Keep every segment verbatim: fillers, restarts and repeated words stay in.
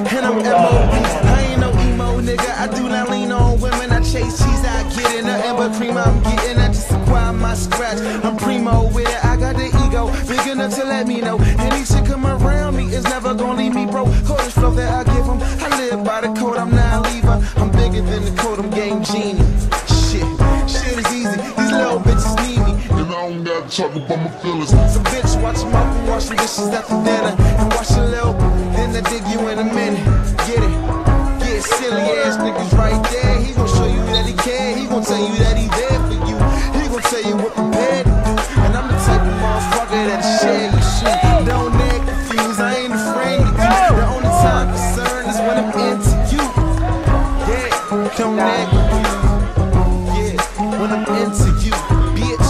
and I'm M O B. I ain't no emo nigga, I do not lean on women. I chase cheese, I get it, nothing but cream I'm getting. I just acquire my scratch, I'm primo with it. I got the ego, big enough to let me know any chick come around me is never gonna leave me broke. Coldest flow that I give them, I live by the code, I'm not a leaver. I'm bigger than the code, I'm game genie. Shit, shit is easy, these little bitches need me. And I don't gotta talk about my feelings. So bitch, watch your mouth and wash the dishes after dinner. And wash your little, then I dig you in a minute. Get it, get silly ass niggas right there. He gon' show you that he care, he gon' tell you that he there for you. He gon' tell you what prepared to do. And I'm the type of motherfucker that'll share your shit. Don't act confused, I ain't afraid of you. The only time concerned is when I'm into you. Yeah, don't act confused. Yeah, when I'm into you, bitch.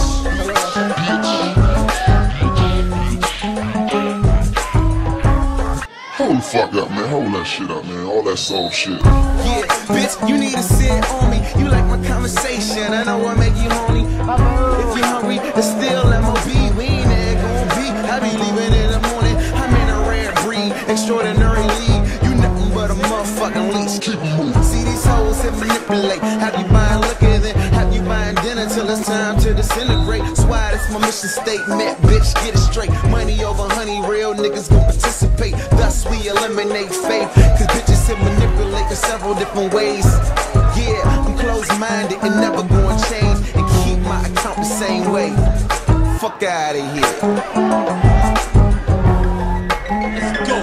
Hold the fuck up, man. Hold that shit up, man. All that soft shit. Yeah, bitch, you need to sit on me. You like my conversation, I know I make you horny. If you're hungry, it's still M O B. We ain't there gon' be. I be leaving in the morning. I'm in a rare breed, extraordinary league. You nothing but a motherfucking leech. Keep moving. See these hoes that manipulate. Have you buying liquor, then have you buying dinner till it's time to disintegrate. That's why that's my mission statement, bitch, get it straight. Money over honey, real niggas gon' participate. Thus we eliminate faith, cause bitches can manipulate in several different ways. Yeah, I'm closed-minded and never gonna change, and keep my account the same way. Fuck out of here. Let's go.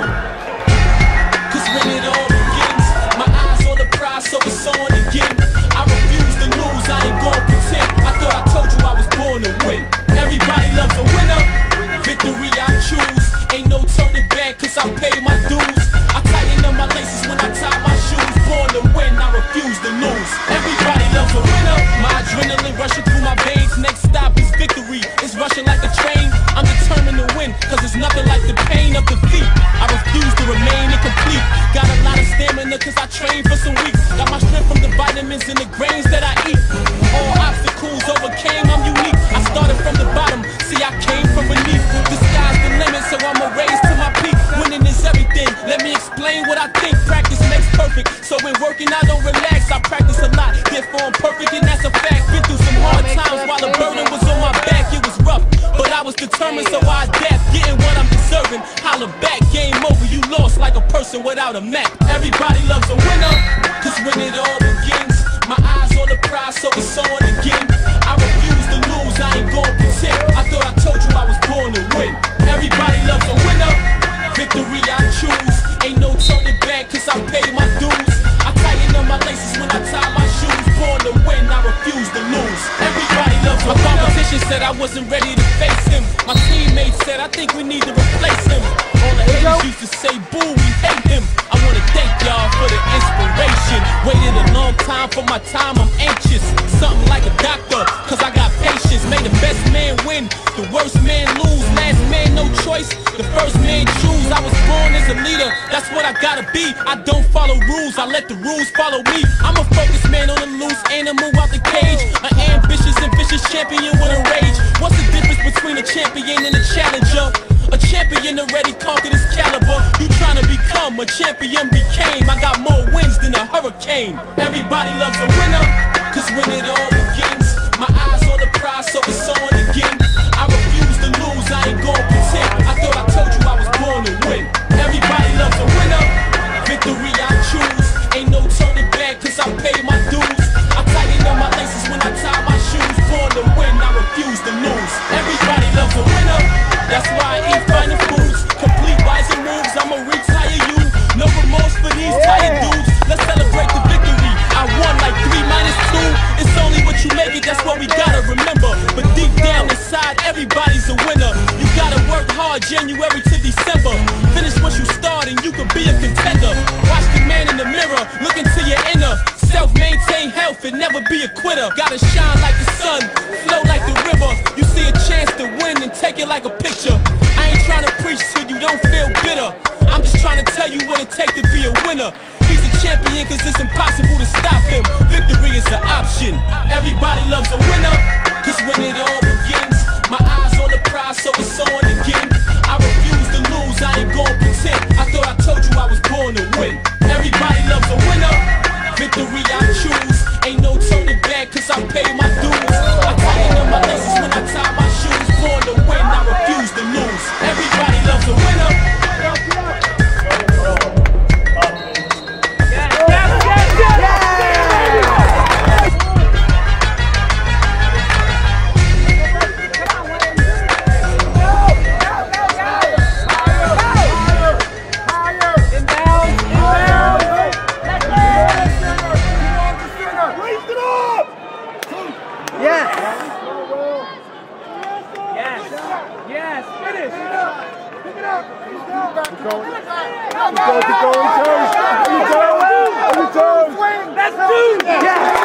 Cause when it all begins, my eyes on the prize, so it's on again. I refuse to lose, I ain't gon' pretend. I thought I told you I was born to win. Everybody loves a winner. Victory I choose. Ain't no turning back, cause I pay my dues. I tighten up my laces when I tie my shoes. Born to win, I refuse to lose. Everybody loves a winner. My adrenaline rushing through my veins. Next stop is victory. It's rushing like a train. I'm determined to win, cause it's nothing like the pain of defeat. I refuse to remain incomplete. Got a lot of stamina, cause I trained for some weeks. Got my strength from the vitamins and the grains that I eat. All obstacles overcame, I'm unique. I started from the bottom, see I came from beneath. The sky's the limit, so I'ma raise to my peak. Winning is everything, let me explain what I think. Practice makes perfect, so when working I don't relax. I practice a lot, therefore I'm perfect, and that's a fact. Been through some hard times while the burden was on my back. It was rough, but I was determined, so I adapt. Getting what I'm deserving, holla back. Game over, you lost like a person without a map. Everybody loves a winner, cause when it all begins, my eyes on the prize, so it's on again. I refuse to lose, I ain't gon' pretend. I thought I told you I was born to win. Everybody loves a winner. Victory I choose. Ain't no turning back, cause I pay my dues. I tighten up my laces when I tie my shoes. Born to win, I refuse to lose. Everybody loves a winner. My competition said I wasn't ready to face him. My teammates said I think we need to replace him. All the haters used to say boo, we hate him. I wanna thank y'all for the inspiration. Waited a long time for my time, I'm anxious. Something like a doctor, cause I got patience. May the best man win, the worst man lose. Last man no choice, the first man choose. I was born as a leader, that's what I gotta be. I don't follow rules, I let the rules follow me. I'm a focused man on the loose, animal out the cage. An ambitious and vicious champion with a rage. What's the difference between a champion and a challenger? A champion already conquered his caliber. You tryna become a champion became. I got more wins than a hurricane. Everybody loves a winner, cause when it all begins, my eyes on the prize, so it's on again. I refuse to lose, I ain't gon' pretend. I thought I told you I was born to win. Everybody loves a winner. Victory I choose. Ain't no turning back, cause I pay my dues. I tighten up my laces when I tie my shoes. Born to win, I refuse to lose. Everybody loves a winner. That's why I eat finer foods. Complete wiser moves, I'ma retire you. No remorse for these tired dudes. Let's celebrate the victory. I won like three minus two. It's only what you make it, that's what we gotta remember. But deep down inside, everybody's a winner. You gotta work hard January to December. Finish what you start and you could be a contender. Watch the man in the mirror, look into your inner self, maintain health and never be a quitter. Gotta shine like the sun, flow like the river. You see a chance to win and take it like a picture. I ain't trying to preach till you don't feel bitter. I'm just trying to tell you what it takes to be a winner. He's a champion cause it's impossible to stop him. Victory is an option. Everybody loves a winner, cause when it all begins, my eyes on the prize, so it's on again. I refuse to lose, I ain't gon' pretend. I thought I told you I was born to win. Go, go, go, toes. On your toes. On your toes. Let's do it. Yeah.